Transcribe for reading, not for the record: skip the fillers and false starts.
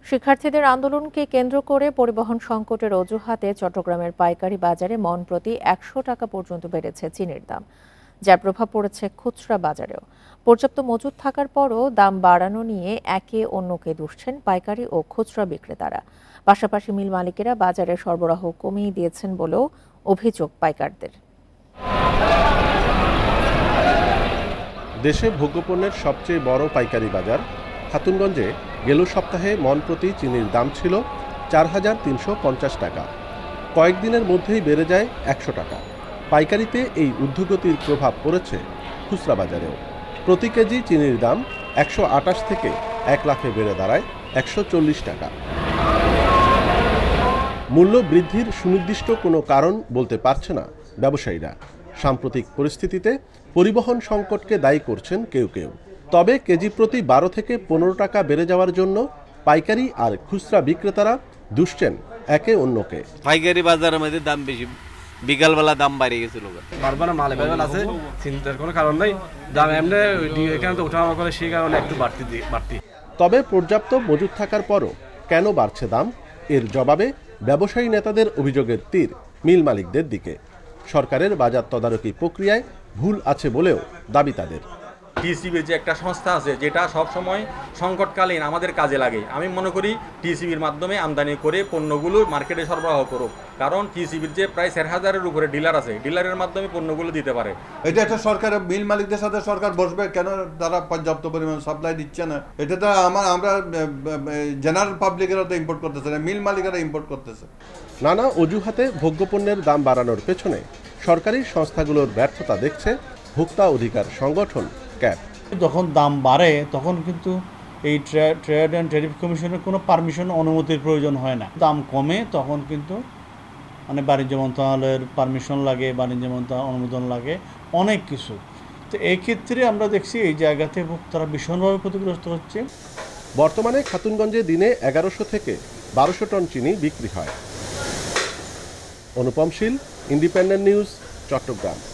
শিক্ষার্থীদের আন্দোলনকে কেন্দ্র করে পরিবহন সংকটের অজুহাতে চট্টগ্রামের পাইকারি বাজারে মণ প্রতি ১০০ টাকা পর্যন্ত বেড়েছে চিনির দাম, যার প্রভাব পড়েছে খুচরা বাজারেও। পর্যাপ্ত মজুত থাকার পরও দাম বাড়ানো নিয়ে একে অন্যকে দুষছেন পাইকারি ও খুচরা বিক্রেতারা। পাশাপাশি মিল মালিকেরা বাজারে সরবরাহ কমিয়ে দিয়েছেন বলেও অভিযোগ পাইকারদের। দেশে ভোগ্যপণ্যের সবচেয়ে বড় পাইকারি বাজার খাতুনগঞ্জে গেল সপ্তাহে মণ প্রতি চিনির দাম ছিল ৪,৩৫০ টাকা। কয়েকদিনের মধ্যেই বেড়ে যায় ১০০ টাকা। পাইকারিতে এই ঊর্ধ্বগতির প্রভাব পড়েছে খুচরা বাজারেও। প্রতি কেজি চিনির দাম ১২৮ থেকে ১ লাখে বেড়ে দাঁড়ায় ১৪০ টাকা। মূল্য বৃদ্ধির সুনির্দিষ্ট কোনো কারণ বলতে পারছে না ব্যবসায়ীরা। সাম্প্রতিক পরিস্থিতিতে পরিবহন সংকটকে দায়ী করছেন কেউ কেউ। তবে কেজি প্রতি ১২ থেকে ১৫ টাকা বেড়ে যাওয়ার জন্য পাইকারি আর খুচরা বিক্রেতারা দুষছেন একে অন্যকে। পাইকারি বাজারের মধ্যে দাম বেশি, বিকালবেলা দাম বাইরে গেছিল। বারবার মাল অ্যাভেলেবল আছে, চিন্তার কোনো কারণ নেই। দাম এমনি এখানে তো ওঠানামা করে, সেই কারণে একটু বাড়তি। তবে পর্যাপ্ত মজুত থাকার পরও কেন বাড়ছে দাম, এর জবাবে ব্যবসায়ী নেতাদের অভিযোগের তীর মিল মালিকদের দিকে। সরকারের বাজার তদারকি প্রক্রিয়ায় ভুল আছে বলেও দাবি তাদের। টিসিবি যে একটা সংস্থা আছে যেটা সবসময় সংকটকালীন আমাদের কাজে লাগে, আমি মনে করি টিসিবির মাধ্যমে আমদানি করে পণ্যগুলো মার্কেটে সরবরাহ করুক। কারণ টিসিবির যে প্রায় ৪,০০০-এর উপরে ডিলার আছে, ডিলারের মাধ্যমে পণ্যগুলো দিতে পারে। এটা একটা সরকারের মিল মালিকদের সাথে সরকার বসবে, কেন তারা পর্যাপ্ত পরিমাণ সাপ্লাই দিচ্ছে না? এটা তো আমরা জেনারেল পাবলিকেরা তো ইম্পোর্ট করতেছে না, মিল মালিকেরা ইম্পোর্ট করতেছে। নানা অজুহাতে ভোগ্যপণ্যের দাম বাড়ানোর পেছনে সরকারি সংস্থাগুলোর ব্যর্থতা দেখছে ভোক্তা অধিকার সংগঠন ক্যাব। যখন দাম বাড়ে তখন কিন্তু এই ট্রেড অ্যান্ড ট্যারিফ কমিশনের কোনো পারমিশন অনুমতির প্রয়োজন হয় না। দাম কমে তখন কিন্তু বাণিজ্য মন্ত্রণালয়ের পারমিশন লাগে, বাণিজ্য মন্ত্রণালয়ের অনুমোদন লাগে, অনেক কিছু। তো এই ক্ষেত্রে আমরা দেখছি এই জায়গাতে ভোক্তারা ভীষণভাবে ক্ষতিগ্রস্ত হচ্ছে। বর্তমানে খাতুনগঞ্জে দিনে ১১০০ থেকে ১২০০ টন চিনি বিক্রি হয়। Anupam Shil, independent news, Chittagong.